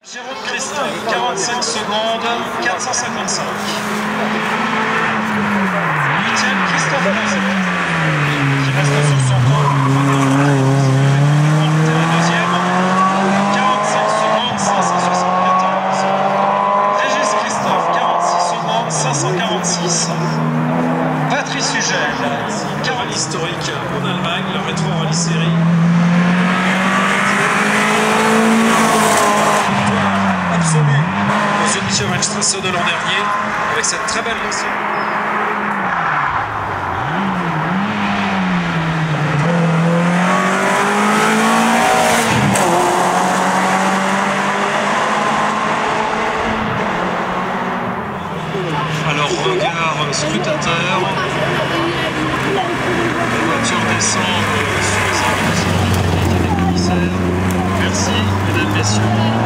Jérôme Christophe, 45 secondes, 455. 8e, Christophe Mazet, qui reste sur son compte. 2e, 45 secondes, 574. Régis Christophe, 46 secondes, 546. Patrice Hugel, Caroline historique en Allemagne, le rétro rallye série. Aux yeux de Michel Weinstrasse de l'an dernier, avec cette très belle lancée. Alors, regard scrutateur. La voiture descend sur les arbres des commissaires. Merci, mesdames, messieurs.